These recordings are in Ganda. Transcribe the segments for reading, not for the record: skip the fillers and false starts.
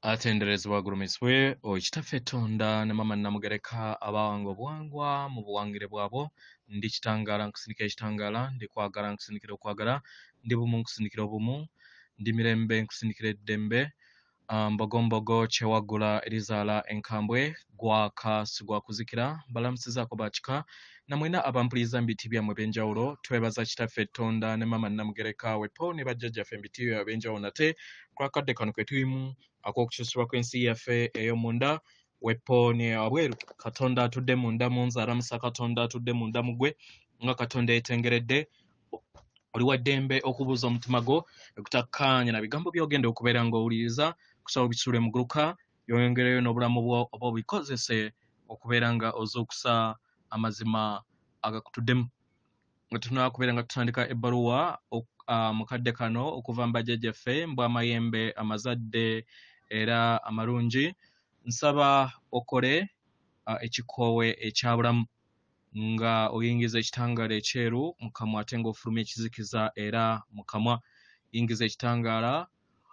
Atenderezebwa gulumiswe okitaffe Katonda ne mama namugereka abawanga obuwangwa mu buwangire bwabo ndi kitangala nkusinikira ekitangala ndi kwagala nkusinikira okwagala ndi bumu nkusinikira obumu ndi mirembe nkusinikira eddembe mbogombogo kyewagula erizaala enkambwe gwaka sigwa kuzikira balamusizaako bakika namwena abampuliriza mu biti byammwe ebyenjawulo twebaza kitaffe Katonda ne mama namugereka wepo ne bajjajjaffe mu biti byabwe ebyenjawulo nate kwakadde kano kwe tulimu ak'okukyusibwa kw'ensi yaffe ey'omunda wepo ne wabweru Katonda atudde munda mu nze alamusa Katonda atudde munda mu ggwe nga Katonda yeetengeredde oli wa ddembe okubuuza omutima gwo okutakkaanya na bigambo by'ogenda okubeera ng'owuliriza kusaba obisuule muguluka yongereyo n'obulamu bwo oba obikozese okubeera nga ozuukusa amazima agakutuddemu nga tunaa kubeera nga tutandika ebbaluwa mu kadde kano okuva mu bajjajjaffe mbw Amayembe Amazadde era amalungi nsaba okole ekikoowe ekyabulamu nga oyingiza ekitangaala ekyeru mu kamwa ate ng'ofulumya ekizikiza era mu kamwa yingiza ekitangaala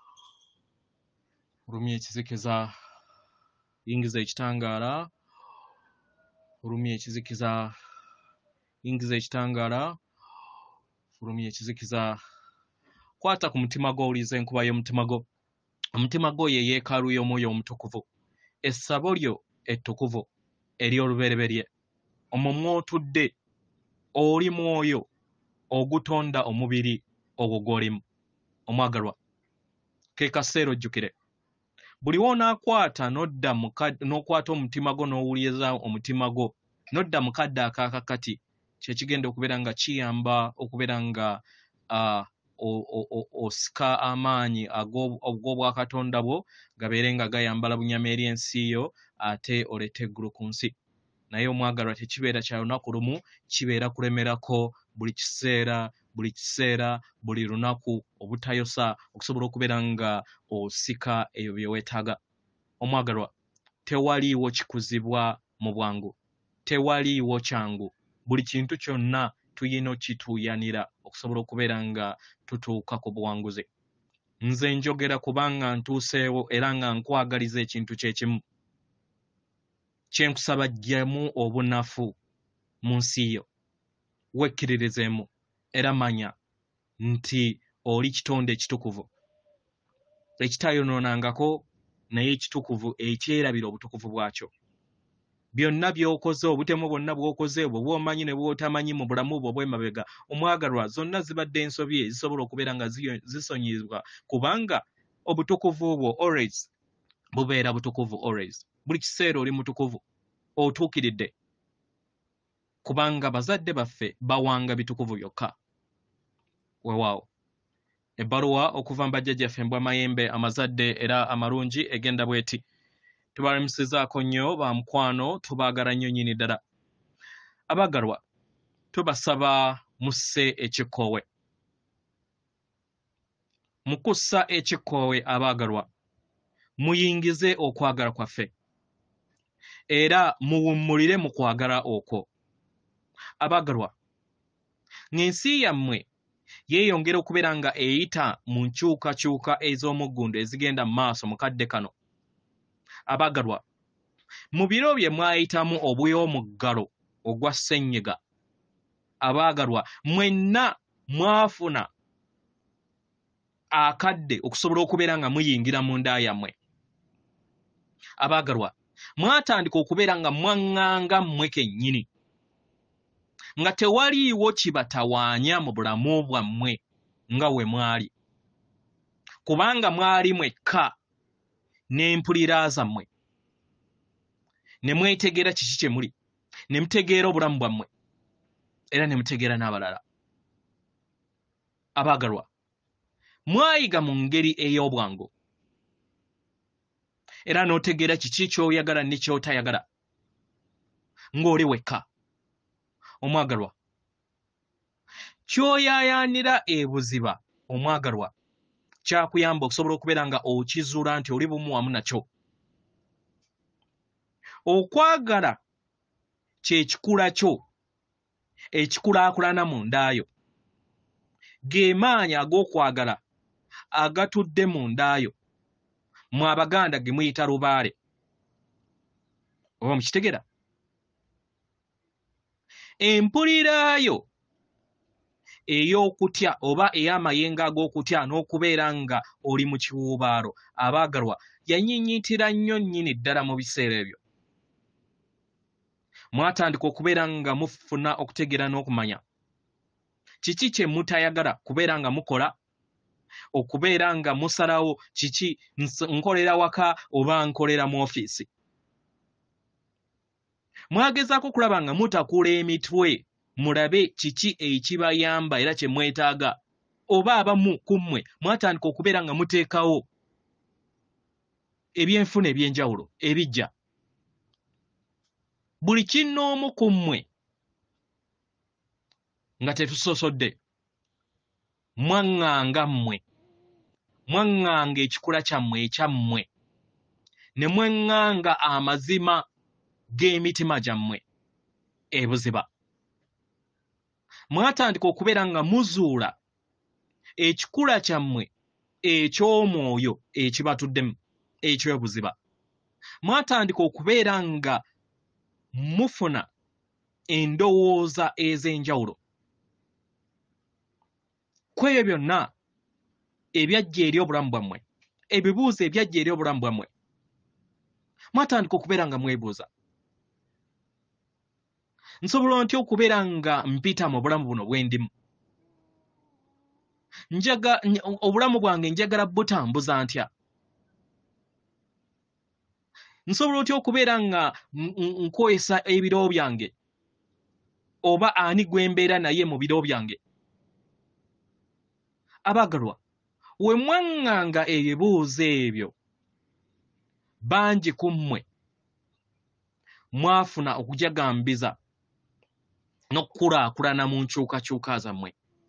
fulumya ekizikiza yingiza ekitangaala fulumya ekizikiza yingiza ekitangaala fulumya ekizikiza kwata ku mutima gwo owuliza enkuba y'omutima gwo omutima gwo ye yeekaalu y'omwoyo omutukuvu essabo lyo ettukuvu ery'olubereberye omwo mw'otudde oli mwoyo ogutonda omubiri ogwo gw'olimu omwagalwa ke kaseera ojjukire buli w'onaakwata n'okwata omutima gwo n'owuliriza omutima gwo nodda mu kadde akaakakati kye kigenda okubeera nga kiyamba okubeera nga osika amaanyi ag'obwakatonda bwo gabeere nga gayambala bunyama eri ensi yo ate olete eggulu ku nsi naye omwagalwa tekibeera kya lunaku lumu kibeera kulemerako buli kiseera buli lunaku obutayosa okusobola okubeera nga osika ebyo bye weetaaga omwagalwa tewaliiwo kikuzibwa mu bwangu tewaliiwo kyangu buli kintu kyonna tuyina okituuyanira okusobola okubeera nga tutuuka ku buwanguzi nze njogera kubanga ntuuseewo era nga nkwagaliza ekintu kyekimu kyenkusaba ggyamu obunafu mu nsi yo wekkiririzeemu era manya nti oli kitonde ekitukuvu ekitayonoonangako naye ekitukuvu ekyerabira obutukuvu bwakyo byonna by'okoze obutemu bwonna bw'okoze bwe bw'omanyi ne bw'otamanyi mu bulamu bwo obw'emabega omwagalwa zonna zibadde ensobi ezisobola okubeera nga zisonyizibwa kubanga obutukuvu bwo always bubeera butukuvu always buli kiseera oli mutukuvu otuukiridde kubanga bazadde baffe bawanga bitukuvu byokka weewaawo ebbaluwa okuva mu bajjajjaffe mbw Amayembe Amazadde era amalungi egenda bweti tubalamusizaako nnyo ba mukwano tubaagala nnyo nnyini ddala abaagalwa tubasaba musse ekikoowe mu kussa ekikoowe abaagalwa muyingize okwagala kwaffe era muwummulire mu kwagala okwo abaagalwa ng'ensi yammwe yeeyongera okubeera nga eyita mu nkyukakyuka ez'omuggundu ezigenda mu maaso mu kadde kano abaagalwa mu biro bye mwayitamu obw'omuggalo ogwa ssenyiga abaagalwa mwenna mwafuna akadde okusobola okubeera nga muyingira mu nda yammwe abaagalwa mwatandika okubeera nga mwaŋŋanga mmwe kennyini nga tewaliiwo kibatawaanya mu bulamu bwammwe nga we mwali kubanga mwali mwekka n'empulira zammwe ne mwetegeera kiki kye muli ne mutegeera obulamu bwammwe era ne mutegeera n'abalala abaagalwa mwayiga mu ngeri ey'obwangu era n'otegeera kiki ky'oyagala ne ky'otayagala ng'oli wekka omwagalwa ky'oyaayaanira ebuziba omwagalwa kyakuyamba okusobola okubeera nga okizuula nti oli bumu wamu nakyo okwagala kye kikula kyo ekikulaakulana mu ndaayo ge maanyi ag'okwagala agatudde mu ndaayo mu Abaganda ge muyita lubaale oba mukitegera empuliraayo ey'okutya oba ey'amayengo ag'okutya n'okubeera nga oli mu kiwuubaalo abaagalwa yanyiinyiitira nnyo nnyini ddala mu biseera ebyo mwatandika okubeera nga mufuna okutegeera n'okumanya kiki kye mutayagala kubeera nga mukola okubeera nga musalawo kiki nkolera waka oba nkolera mu ofiisi mwagezaako okulaba nga mutakula emitwe mulabe kiki ekibayamba era kye mwetaaga oba abamu ku mmwe mwatandika okubeera nga muteekawo ebyenfuna eby'enjawulo ebijja buli kinnoomu ku mmwe nga tetusosodde mwaŋŋanga mmwe mwaŋŋanga ekikula kyammwe ekyammwe ne mweŋŋanga amazima g'emitima gyammwe ebuziba mwatandika okubeera nga muzuula ekikula kyammwe eky'omwoyo ekibatuddemu eky'obuziba mwatandika okubeera nga mufuna endowooza ez'enjawulo ku ebyo byonna ebyajja eri obulamu bwammwe ebibuuzo ebyajja eri obulamu bwammwe mwatandika okubeera nga mwebuuza nsobola ntya okubeera nga mpita mu bulamu buno bwe ndimu obulamu bwange njagala butambuza ntya nsobola otya okubeera nga nkwesa ebiro byange oba ani gwe mbeera naye mu biro byange abaagalwa we mwaŋŋanga ebibuuzo ebyo bangi ku mmwe mwafuna okujagambiza n'okukulaakulana mu nkyukakyuka zammwe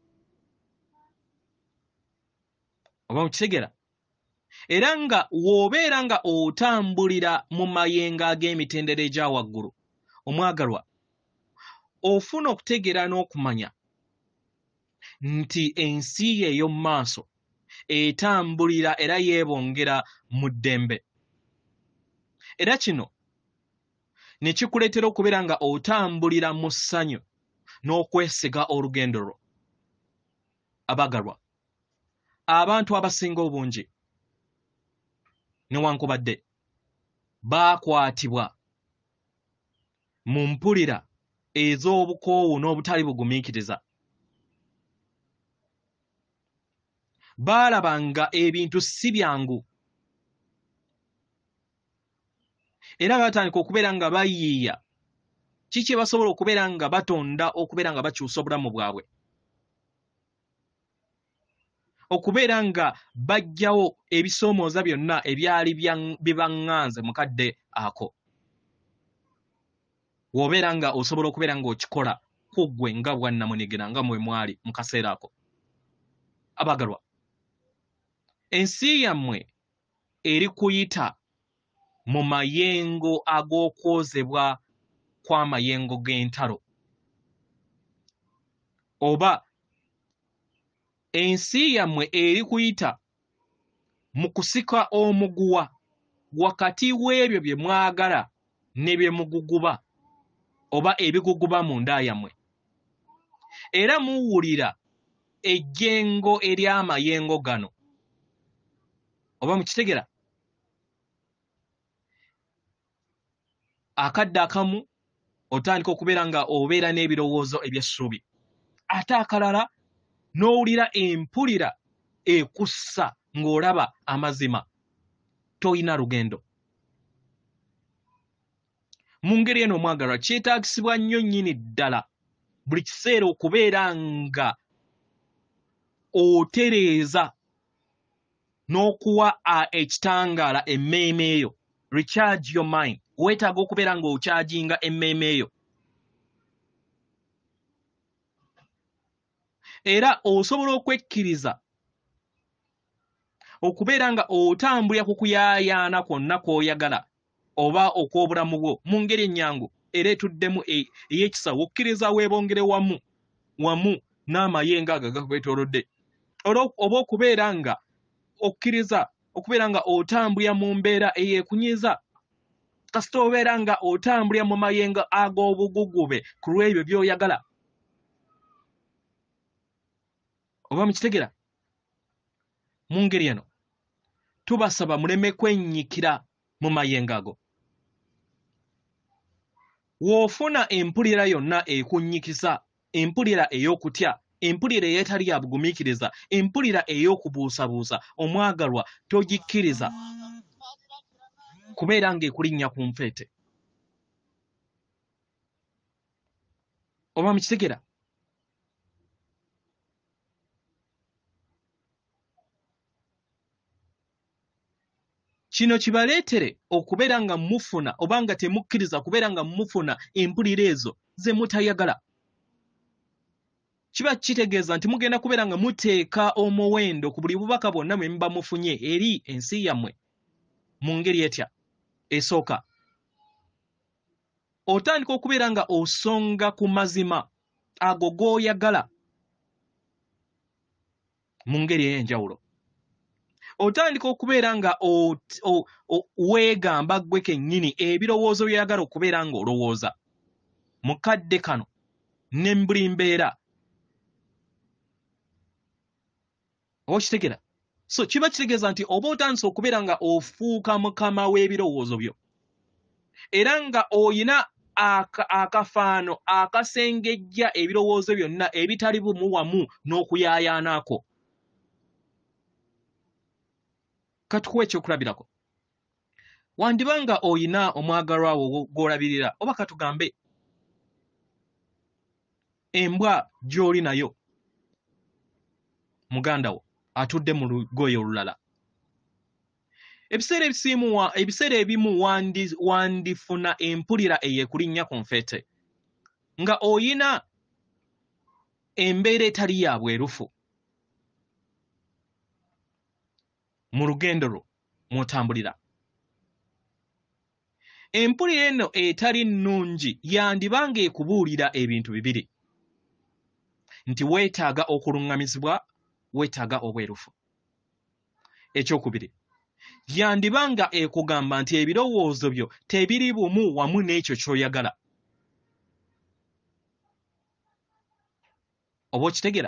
oba mukitegera era nga w'obeera nga otambulira mu mayengo ag'emitendera egya waggulu omwagalwa ofuna okutegeera n'okumanya nti ensi ye ey'omu maaso etambulira era yeebongera mu ddembe era kino ne kikuleetera okubeera nga otambulira mu ssanyu n'okwesiga olugendo lwo abaagalwa abantu abasinga obungi newankubadde baakwatibwa mu mpulira ez'obukoowu n'obutali bugumiikiriza baalaba nga ebintu si byangu era batandika okubeera nga bayiiya kiki basobola okubeera nga batonda okubeera nga bakyusa obulamu bwabwe okubeera nga bajjawo ebisoomooza byonna ebyali bibaŋŋanze mukadde ako w'obeera nga osobola okubeera ng'okikola ku ggwe nga bwannamunigina nga mwe mwali mu kaseera ako abaagalwa ensi yammwe eri kuyita mu mayengo ag'okwozebwa kw'amayengo g'entalo oba ensi yammwe eri kuyita mu kusika omuguwa wakati w'ebyo bye mwagala ne bye muguguba oba ebiguguba mu nda yammwe era muwulira ejjengo ery'amayengo gano oba mukitegera akadde akamu otandika okubeera nga obeera n'ebirowoozo eby'essuubi ate akalala n'owulira empulira ekussa ng'olaba amazima toyina lugendo mu ngeri eno omwagalwa kyetaagisibwa nnyo nnyini ddala buli kiseera okubeera nga otereeza n'okuwa ekitangaala emmeeme eyo recharge your mind weetaaga okubeera ng'okyajinga emmeeme eyo era osobola okwekkiriza okubeera nga otambulira ku kuyaayaana kwonna kw'oyagala oba okw'obulamu bwo mu ngeri ennyangu era etuddemu ey'ekisa okkiriza weebongere wamu n'amayengo ago agakwetoolodde oba okubeera nga okkiriza okubeera nga otambulira mu mbeera eyeekunyiza kasita obeera nga otambulira mu mayengo ag'obugugube ku lw'ebyo by'oyagala oba mukitegera mu ngeri eno tubasaba muleme kwennyikira mu mayengo ago w'ofuna empulira yonna ekunnyikisa empulira ey'okutya empulira ey'etali ya bugumiikiriza empulira ey'okubuusabuusa omwagalwa togikkiriza kubeera ng'ekulinnya ku nfeete oba mukitegera kino kibaleetere okubeera nga mufuna oba nga temukkiriza kubeera nga mufuna empulira ezo ze mutayagala kiba kitegeeza nti mugenda kubeera nga muteeka omuwendo ku buli bubaka bwonna mwe muba mufunye eri ensi yammwe mu ngeri etya esooka otandika okubeera nga osonga ku mazima ago g'oyagala mu ngeri ey'enjawulo otandika okubeera nga weegamba ggwe kennyini ebirowoozo by'oyagala okubeera nga olowooza mu kadde kano ne buli mbeera okitegera so kiba kitegeeza nti oba otandise okubeera nga ofuuka mukama w'ebirowoozo byo era nga oyina akafaano akasengejja ebirowoozo byonna ebitali bumu wamu n'okuyaayaanako katukuwa ekyokulabirako wandiba nga oyina omwagalwa wo gw'olabirira oba katugambe embwa gy'oli nayo muganda wo atudde mu lugoye olulala ebiseera ebimu wandifuna empulira eyeekulinnya ku nfeete nga oyina embeera etali ya bwerufu mu lugendo lwo mw'otambulira empulira eno etali nnungi yandiba ng'ekubuulira ebintu bibiri nti weetaaga okuluŋŋamizibwa weetaaga obwerufu ekyokubiri yandiba nga ekugamba nti ebirowoozo byo tebiri bumu wamu n'ekyo ky'oyagala oba okitegera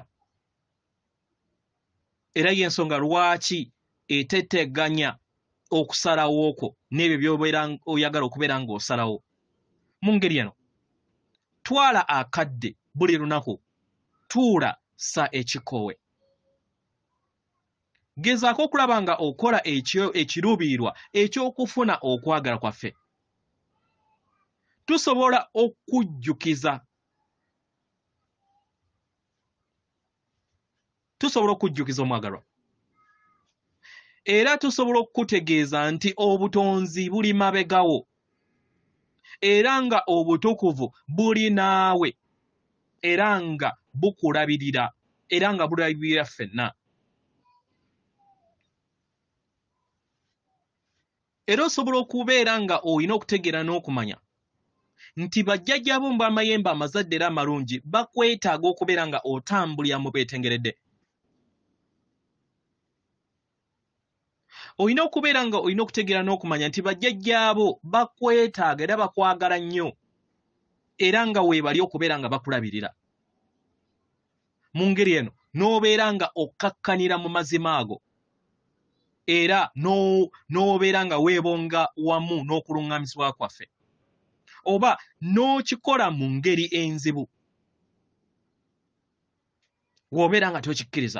era y'ensonga lwaki eteteganya okusalawo okwo n'ebyo by'obeera oyagala okubeera ng'osalawo mu ngeri eno twala akadde buli lunaku tuula sa ekikoowe gezaako okulaba nga okola ekiruubirirwa eky'okufuna okwagala kwaffe tusobola okujjukiza omwagalwa era tusobola okukutegeeza nti obutonzi buli mabegawo era nga obutukuvu buli naawe era nga bukulabirira era nga bulabirira ffenna era osobola okubeera nga olina okutegeera n'okumanya nti bajjajjaabo mu b'amayembe amazadde era amalungi bakwetaaga okubeera nga otambulira mu beetengeredde olina okubeera nga olina okutegeera n'okumanya nti bajjajjaabo bakwetaaga era bakwagala nnyo era nga weebali okubeera nga bakulabirira mu ngeri eno n'obeera nga okkakkanira mu mazima ago era n'obeera nga weebonga wamu n'okuluŋŋamizibwa kwaffe oba n'okikola mu ngeri enzibu w'obeera nga tokikkiriza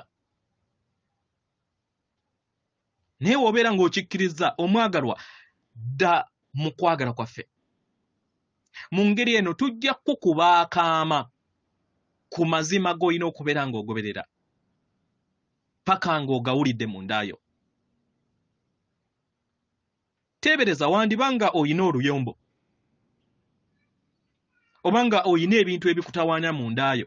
naye w'obeera ng'okikkiriza omwagalwa dda mu kwagala kwaffe mu ngeri eno tujja kukuba akaama ku mazima g'olina okubeera ng'ogoberera paka ng'ogawulidde mu ndaayo teebereza wandiba nga oyina oluyombo oba nga oyina ebintu ebikutawaanya mu ndaayo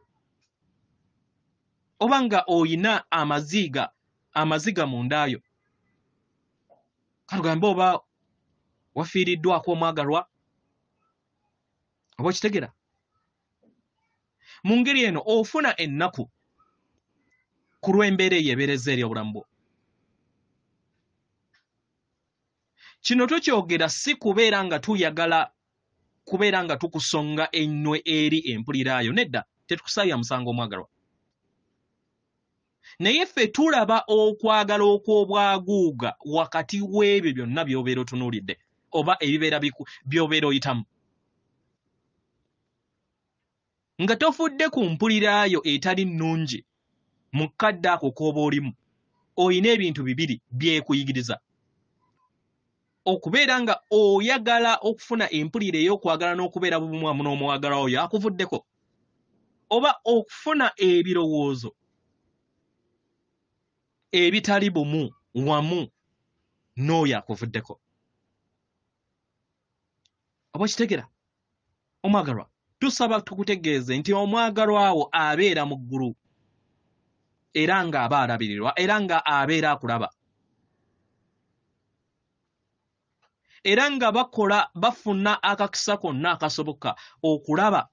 oba nga oyina amaziga mu ndaayo katugambe oba wafiiriddwako omwagalwa oba okitegera mu ngeri eno ofuna ennaku ku lw'embeera eyo ebeereza eri obulamu bwo Kino tukyogera si kubeera nga tuyagala kubeera nga tukusonga ennwe eri empuliraayo, nedda tetukusaaya musango omwagalwa. Naye ffe tulaba okwagala okw'obwaguuga wakati w'ebyo byonna by'obeera otunuulidde oba ebibeera by'obeera oyitamu. Nga tofudde ku mpuliraayo etali nnungi mu kadde ako k'oba olimu, oyina ebintu bibiri byekuyigiriza. Okubeera nga oyagala okufuna empulira ey'okwagala n'okubeera bubumu wamu n'omwagalwa oyo akuvuddeko, oba okufuna ebirowoozo ebitali bumu wamu n'oyo akuvuddeko. Oba kitegera omwagalwa, tusaba tukutegeeze nti omwagalwa wo abeera mu ggulu era ng'aba alabirirwa era nga abeera akulaba, era nga bafuna akakisa konna akasoboka okulaba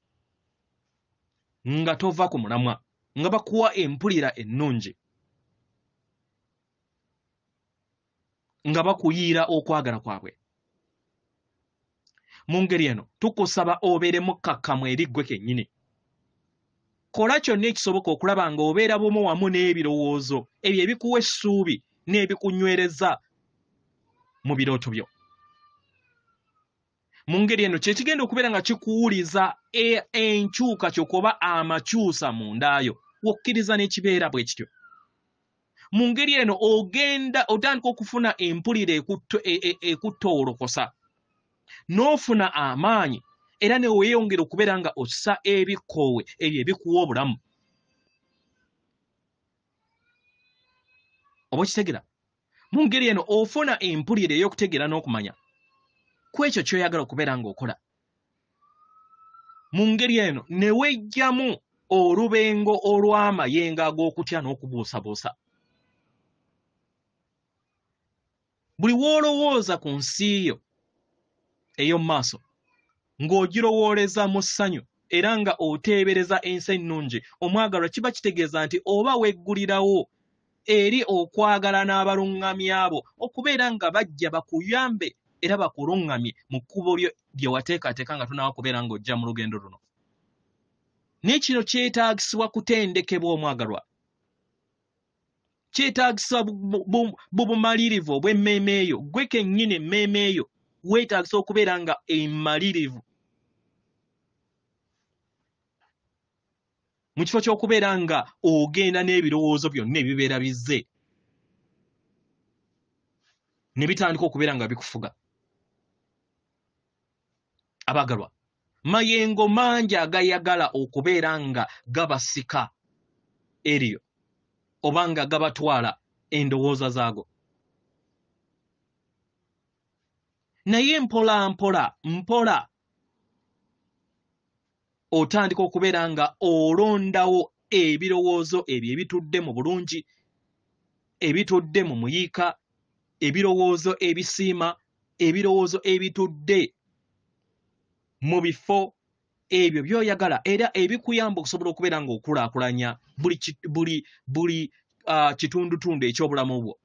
nga tova ku mulamwa, nga bakuwa empulira ennungi, nga bakuyiira okwagala kwabwe. Mu ngeri eno tukusaba obeere mukkakkamu eri ggwe kennyini. Kola kyonna ekisoboka okulaba nga obeera bumu wamu n'ebirowoozo ebyo ebikuwa essuubi n'ebikunywereza mu birooto byo. Mu ngeri eno kye kigenda okubeera nga kikuwuliza enkyukakyuka oba amakyusa mu ndaayo, wokkiriza n'ekibeera bwe kityo. Mu ngeri eno ogenda otandika okufuna empulira ekutoolokosa, n'ofuna amaanyi era ne weeyongera okubeera nga ossa ebikoowe ebyo ebikuwa obulamu. Oba kitegera? Mu ngeri eno ofuna empulira ey'okutegeera n'okumanya ku ekyo ky'oyagala okubeera ng'okola. Mu ngeri eno ne wejjamu olubengo olw'amayengo ag'okutya n'okubuusabuusa. Buli w'olowooza ku nsi yo ey'omu maaso ng'ogirowooleza mu ssanyu era nga oteebereza ensi ennungi, omwagalwa kiba kitegeeza nti oba weggulirawo eri okwagala n'abaluŋŋamyi abo okubeera nga bajja bakuyambe era bakuluŋŋamye mu kkubo lye wateekateeka nga tonaaba kubeera ng'ojja mu lugendo luno. Naye kino kyetaagisibwa kutendekebwa omwagalwa. Kyetaagisa bubumalirivu obw'emmeeme eyo, gwe kennyini emmeeme eyo weetaagisa okubeera nga emmalirivu mu kifo ky'okubeera nga ogenda n'ebirowoozo byonna ebibeera bizze ne bitandika okubeera nga bikufuga. Abaagalwa, mayengo mangi agayagala okubeera nga gabasika eriyo oba nga gabatwala endowooza zaago. Naye mpola otandika okubeera nga olondawo ebirowoozo ebyo ebitudde mu bulungi, ebitudde mu muyiika, ebirowoozo ebisiima, ebirowoozo ebitudde mu bifo ebyo by'oyagala era ebikuyamba okusobola okubeera ng'okulaakulanya buli kitundutundu eky'obulamu bwo.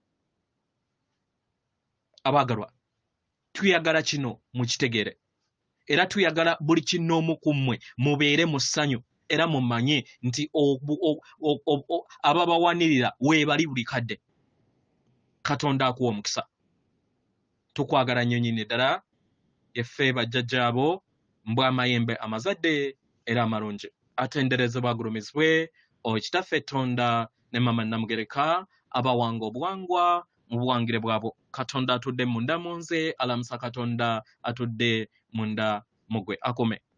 Abaagalwa, tuyagala kino mukitegeere era tuyagala buli kinoomu ku mmwe mubeere mu ssanyu era mumanye nti ababawanirira weebali buli kadde. Katonda akuwa omukisa. Tukwagala nnyo nnyini ddala, yeffe bajjajjaabo mbwa amayembe amazadde era amalungi. Atenderezebwa agulumizibwe Okitaffe Tonda ne Mama Namugereka abawanga obuwangwa mu buwangire bwabo. Katonda atudde munda mu nze, alamusa Katonda atudde munda mugwe. Akome.